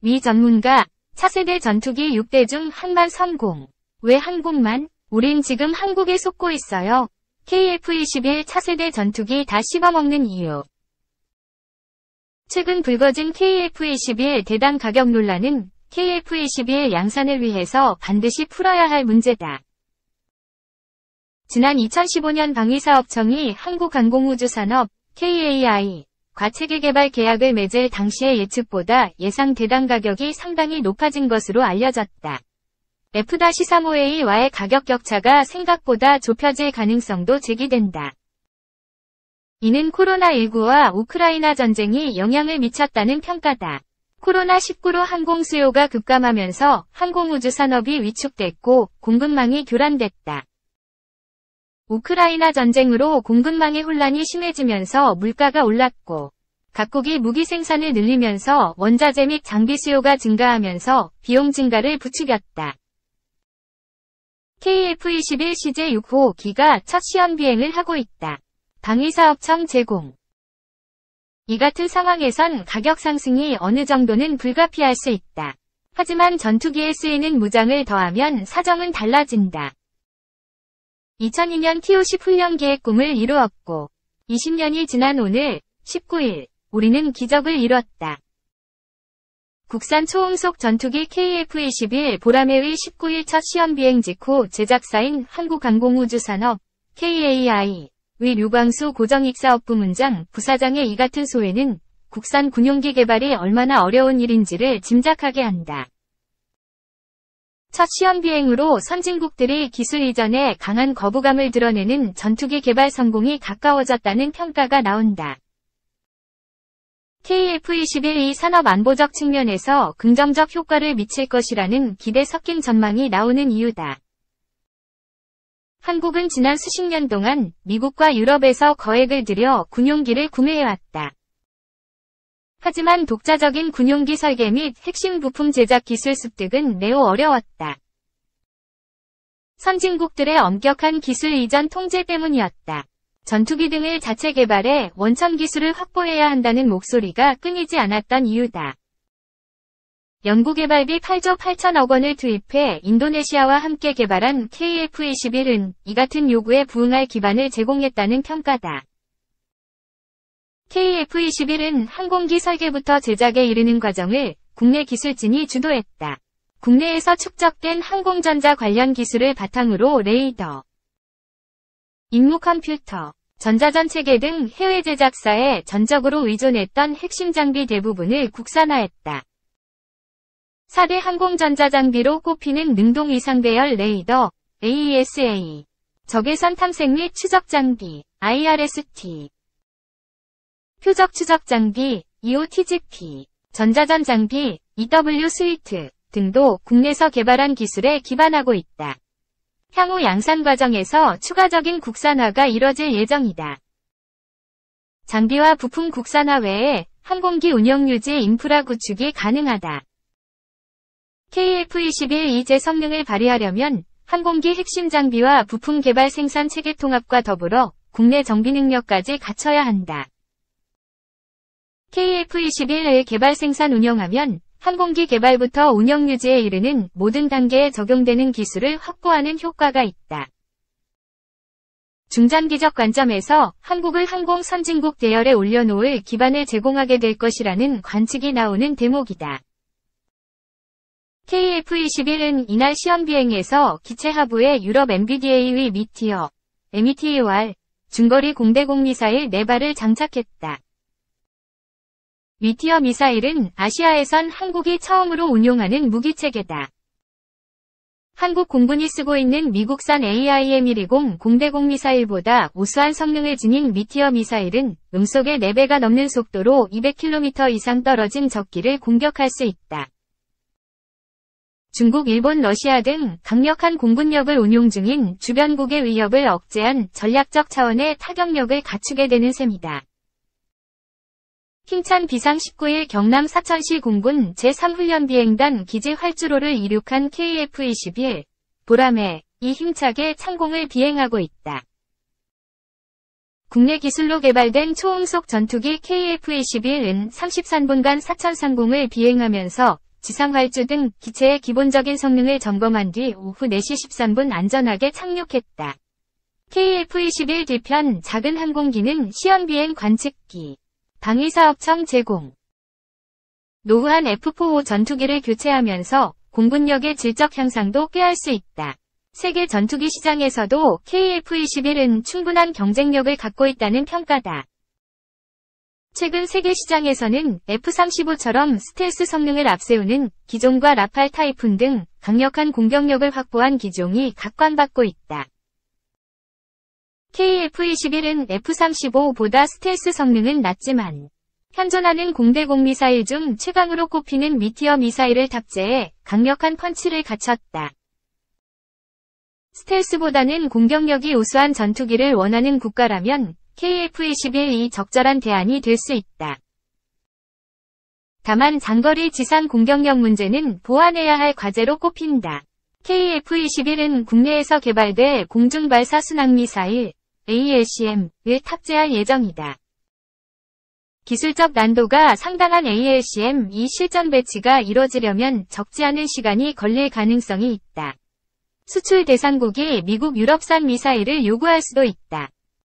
미 전문가, 차세대 전투기 6대 중 한만 성공. 왜 한국만? 우린 지금 한국에 속고 있어요. KF-21 차세대 전투기 다 씹어먹는 이유. 최근 불거진 KF-21 대당 가격 논란은 KF-21 양산을 위해서 반드시 풀어야 할 문제다. 지난 2015년 방위사업청이 한국항공우주산업 KAI 과 체계개발 계약을 맺을 당시의 예측보다 예상 대당 가격이 상당히 높아진 것으로 알려졌다. F-35A와의 가격 격차가 생각보다 좁혀질 가능성도 제기된다. 이는 코로나19와 우크라이나 전쟁이 영향을 미쳤다는 평가다. 코로나19로 항공 수요가 급감하면서 항공우주 산업이 위축됐고 공급망이 교란됐다. 우크라이나 전쟁으로 공급망의 혼란이 심해지면서 물가가 올랐고 각국이 무기 생산을 늘리면서 원자재 및 장비 수요가 증가하면서 비용 증가를 부추겼다. KF-21 CJ6호기가 첫 시험 비행을 하고 있다. 방위사업청 제공. 이 같은 상황에선 가격 상승이 어느 정도는 불가피할 수 있다. 하지만 전투기에 쓰이는 무장을 더하면 사정은 달라진다. 2002년 TOC 훈련기의 꿈을 이루었고 20년이 지난 오늘 19일 우리는 기적을 이뤘다. 국산 초음속 전투기 KF-21 보라매의 19일 첫 시험 비행 직후 제작사인 한국항공우주산업 KAI의 류광수 고정익사업부문장 부사장의 이 같은 소회는 국산 군용기 개발이 얼마나 어려운 일인지를 짐작하게 한다. 첫 시험 비행으로 선진국들이 기술 이전에 강한 거부감을 드러내는 전투기 개발 성공이 가까워졌다는 평가가 나온다. KF-21이 산업 안보적 측면에서 긍정적 효과를 미칠 것이라는 기대 섞인 전망이 나오는 이유다. 한국은 지난 수십 년 동안 미국과 유럽에서 거액을 들여 군용기를 구매해왔다. 하지만 독자적인 군용기 설계 및 핵심 부품 제작 기술 습득은 매우 어려웠다. 선진국들의 엄격한 기술 이전 통제 때문이었다. 전투기 등을 자체 개발해 원천 기술을 확보해야 한다는 목소리가 끊이지 않았던 이유다. 연구개발비 8조 8천억 원을 투입해 인도네시아와 함께 개발한 KF-21은 이 같은 요구에 부응할 기반을 제공했다는 평가다. KF-21은 항공기 설계부터 제작에 이르는 과정을 국내 기술진이 주도했다. 국내에서 축적된 항공전자 관련 기술을 바탕으로 레이더, 임무 컴퓨터, 전자전체계 등 해외 제작사에 전적으로 의존했던 핵심 장비 대부분을 국산화했다. 4대 항공전자 장비로 꼽히는 능동 위상배열 레이더, AESA, 적외선 탐색 및 추적 장비, IRST, 표적 추적 장비, EOTGP, 전자전 장비, EW 스위트 등도 국내에서 개발한 기술에 기반하고 있다. 향후 양산 과정에서 추가적인 국산화가 이뤄질 예정이다. 장비와 부품 국산화 외에 항공기 운영 유지 인프라 구축이 가능하다. KF-21이 제 성능을 발휘하려면 항공기 핵심 장비와 부품 개발 생산 체계 통합과 더불어 국내 정비 능력까지 갖춰야 한다. KF-21을 개발 생산 운영하면 항공기 개발부터 운영 유지에 이르는 모든 단계에 적용되는 기술을 확보하는 효과가 있다. 중장기적 관점에서 한국을 항공 선진국 대열에 올려놓을 기반을 제공하게 될 것이라는 관측이 나오는 대목이다. KF-21은 이날 시험 비행에서 기체 하부에 유럽 MBDA의 미티어, METEOR, 중거리 공대공 미사일 4발을 장착했다. 미티어 미사일은 아시아에선 한국이 처음으로 운용하는 무기체계다. 한국 공군이 쓰고 있는 미국산 AIM-120 공대공 미사일보다 우수한 성능을 지닌 미티어 미사일은 음속의 4배가 넘는 속도로 200km 이상 떨어진 적기를 공격할 수 있다. 중국, 일본, 러시아 등 강력한 공군력을 운용 중인 주변국의 위협을 억제한 전략적 차원의 타격력을 갖추게 되는 셈이다. 힘찬 비상 19일 경남 사천시 공군 제3훈련비행단 기지 활주로를 이륙한 KF-21, 보라매, 이 힘차게 창공을 비행하고 있다. 국내 기술로 개발된 초음속 전투기 KF-21은 33분간 사천 상공을 비행하면서 지상활주 등 기체의 기본적인 성능을 점검한 뒤 오후 4시 13분 안전하게 착륙했다. KF-21 뒤편 작은 항공기는 시험비행 관측기. 방위사업청 제공. 노후한 F-4O 전투기를 교체하면서 공군력의 질적 향상도 꾀할 수 있다. 세계 전투기 시장에서도 KF-21은 충분한 경쟁력을 갖고 있다는 평가다. 최근 세계 시장에서는 F-35처럼 스텔스 성능을 앞세우는 기종과 라팔 타이푼 등 강력한 공격력을 확보한 기종이 각광받고 있다. KF-21은 F-35보다 스텔스 성능은 낮지만 현존하는 공대공 미사일 중 최강으로 꼽히는 미티어 미사일을 탑재해 강력한 펀치를 갖췄다. 스텔스보다는 공격력이 우수한 전투기를 원하는 국가라면 KF-21이 적절한 대안이 될 수 있다. 다만 장거리 지상 공격력 문제는 보완해야 할 과제로 꼽힌다. KF-21은 국내에서 개발돼 공중발사 순항미사일 ALCM을 탑재할 예정이다. 기술적 난도가 상당한 ALCM-2 실전 배치가 이뤄지려면 적지 않은 시간이 걸릴 가능성이 있다. 수출 대상국이 미국 유럽산 미사일을 요구할 수도 있다.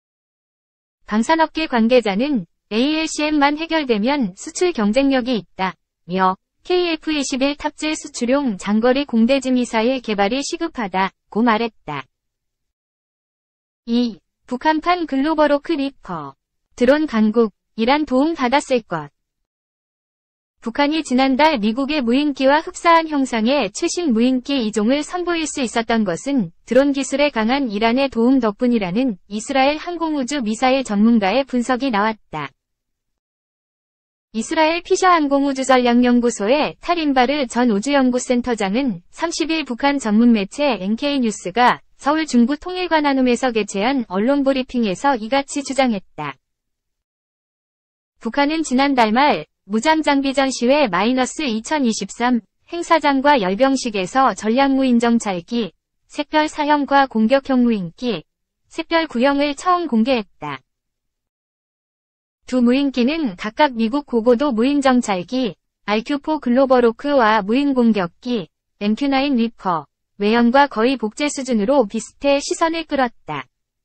방산업계 관계자는 ALCM만 해결되면 수출 경쟁력이 있다며 KF-21 탑재 수출용 장거리 공대지 미사일 개발이 시급하다고 말했다. 2. 북한판 글로벌호크 리퍼. 드론 강국. 이란 도움 받았을 것. 북한이 지난달 미국의 무인기와 흡사한 형상의 최신 무인기 2종을 선보일 수 있었던 것은 드론 기술에 강한 이란의 도움 덕분이라는 이스라엘 항공우주 미사일 전문가의 분석이 나왔다. 이스라엘 피셔 항공우주전략연구소의 탈인바르 전 우주연구센터장은 30일 북한 전문 매체 NK뉴스가 서울 중부 통일관한홈에서 개최한 언론 브리핑에서 이같이 주장했다. 북한은 지난달 말 무장장비 전시회 -2023 행사장과 열병식에서 전략무인정찰기, 샛별 사형과 공격형 무인기, 샛별 9형을 처음 공개했다. 두 무인기는 각각 미국 고고도 무인정찰기, RQ-4 글로벌호크와 무인공격기, MQ-9 리퍼, 외형과 거의 복제 수준으로 비슷해 시선을 끌었다.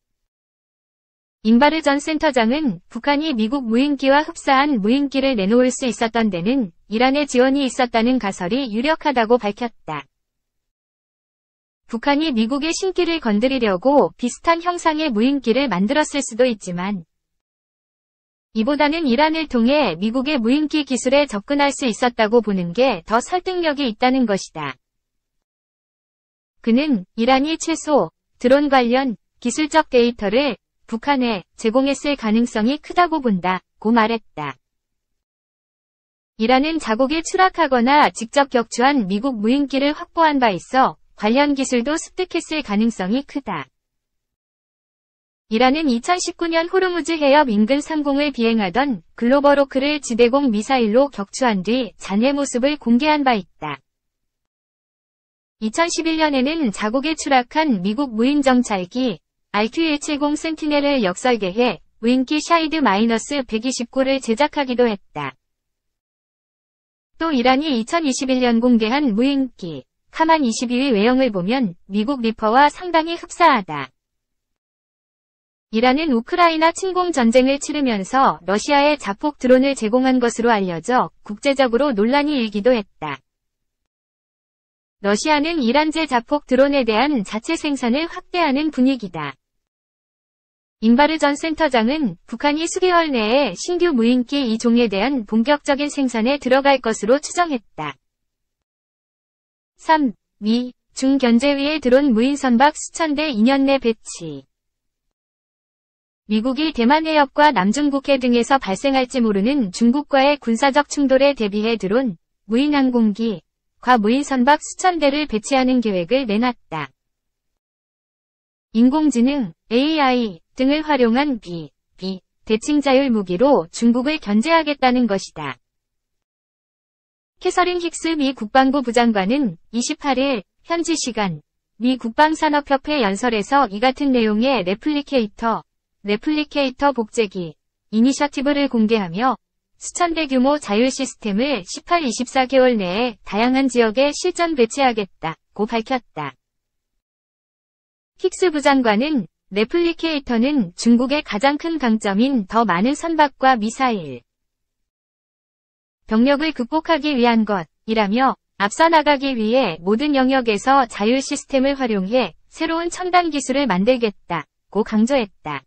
인바르 전 센터장은 북한이 미국 무인기와 흡사한 무인기를 내놓을 수 있었던 데는 이란의 지원이 있었다는 가설이 유력하다고 밝혔다. 북한이 미국의 신기를 건드리려고 비슷한 형상의 무인기를 만들었을 수도 있지만 이보다는 이란을 통해 미국의 무인기 기술에 접근할 수 있었다고 보는 게 더 설득력이 있다는 것이다. 그는 이란이 최소 드론 관련 기술적 데이터를 북한에 제공했을 가능성이 크다고 본다고 말했다. 이란은 자국에 추락하거나 직접 격추한 미국 무인기를 확보한 바 있어 관련 기술도 습득했을 가능성이 크다. 이란은 2019년 호르무즈 해협 인근 상공을 비행하던 글로벌호크를 지대공 미사일로 격추한 뒤 잔해 모습을 공개한 바 있다. 2011년에는 자국에 추락한 미국 무인정찰기 RQ-170 센티넬을 역설계해 무인기 샤이드 -129를 제작하기도 했다. 또 이란이 2021년 공개한 무인기 카만 22의 외형을 보면 미국 리퍼와 상당히 흡사하다. 이란은 우크라이나 침공 전쟁을 치르면서 러시아에 자폭 드론을 제공한 것으로 알려져 국제적으로 논란이 일기도 했다. 러시아는 이란제 자폭 드론에 대한 자체 생산을 확대하는 분위기다. 인바르 전 센터장은 북한이 수개월 내에 신규 무인기 2종에 대한 본격적인 생산에 들어갈 것으로 추정했다. 3. 미, 중 견제위의 드론 무인 선박 수천 대 2년 내 배치. 미국이 대만 해협과 남중국해 등에서 발생할지 모르는 중국과의 군사적 충돌에 대비해 드론, 무인 항공기, 과 무인 선박 수천 대를 배치하는 계획을 내놨다. 인공지능, AI 등을 활용한 대칭 자율 무기로 중국을 견제하겠다는 것이다. 캐서린 힉스 미 국방부 부장관은 28일 현지 시간 미 국방산업협회 연설에서 이 같은 내용의 레플리케이터 복제기 이니셔티브를 공개하며 수천 대 규모 자율 시스템을 18-24개월 내에 다양한 지역에 실전 배치하겠다고 밝혔다. 힉스 부장관은 레플리케이터는 중국의 가장 큰 강점인 더 많은 선박과 미사일, 병력을 극복하기 위한 것이라며 앞서 나가기 위해 모든 영역에서 자율 시스템을 활용해 새로운 첨단 기술을 만들겠다고 강조했다.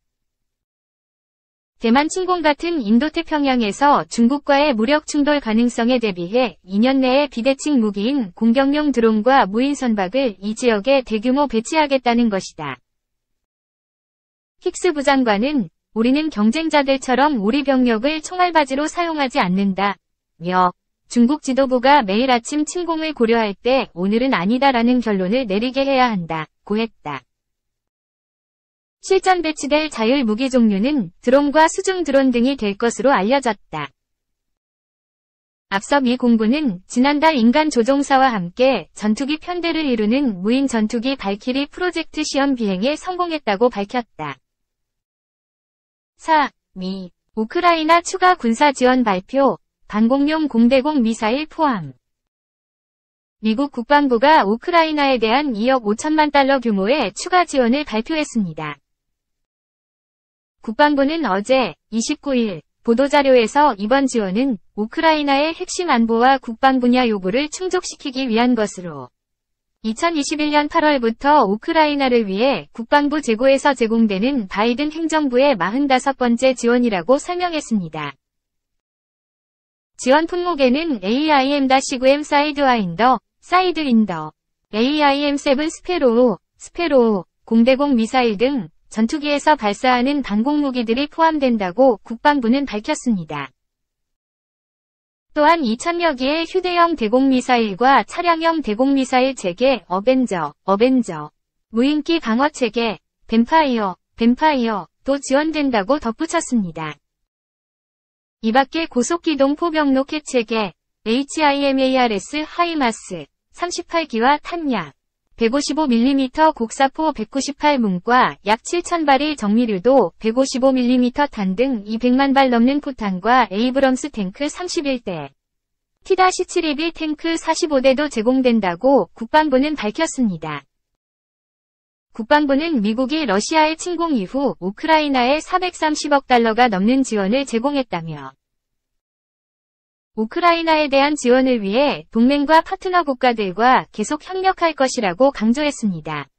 대만 침공 같은 인도태평양에서 중국과의 무력 충돌 가능성에 대비해 2년 내에 비대칭 무기인 공격용 드론과 무인 선박을 이 지역에 대규모 배치하겠다는 것이다. 힉스 부장관은 우리는 경쟁자들처럼 우리 병력을 총알바지로 사용하지 않는다며 중국 지도부가 매일 아침 침공을 고려할 때 오늘은 아니다라는 결론을 내리게 해야 한다고 했다. 실전 배치될 자율 무기 종류는 드론과 수중 드론 등이 될 것으로 알려졌다. 앞서 미 공군은 지난달 인간 조종사와 함께 전투기 편대를 이루는 무인 전투기 발키리 프로젝트 시험 비행에 성공했다고 밝혔다. 4. 미, 우크라이나 추가 군사 지원 발표, 방공용 공대공 미사일 포함. 미국 국방부가 우크라이나에 대한 2억 5천만 달러 규모의 추가 지원을 발표했습니다. 국방부는 어제 29일 보도자료에서 이번 지원은 우크라이나의 핵심 안보와 국방 분야 요구를 충족시키기 위한 것으로 2021년 8월부터 우크라이나를 위해 국방부 재고에서 제공되는 바이든 행정부의 45번째 지원이라고 설명했습니다. 지원 품목에는 AIM-9M 사이드와인더, 사이드윈더, AIM-7 스페로우, 공대공 미사일 등 전투기에서 발사하는 방공 무기들이 포함된다고 국방부는 밝혔습니다. 또한 2,000여 개의 휴대용 대공미사일과 차량형 대공미사일 체계 어벤저, 무인기 방어체계 뱀파이어도 지원된다고 덧붙였습니다. 이 밖에 고속기동 포병 로켓 체계 HIMARS 하이마스 38기와 탄약 155mm 곡사포 198문과 약 7,000발의 정밀유도 155mm 탄 등 200만 발 넘는 포탄과 에이브럼스 탱크 31대, T-72B 탱크 45대도 제공된다고 국방부는 밝혔습니다. 국방부는 미국이 러시아의 침공 이후 우크라이나에 430억 달러가 넘는 지원을 제공했다며 우크라이나에 대한 지원을 위해 동맹과 파트너 국가들과 계속 협력할 것이라고 강조했습니다.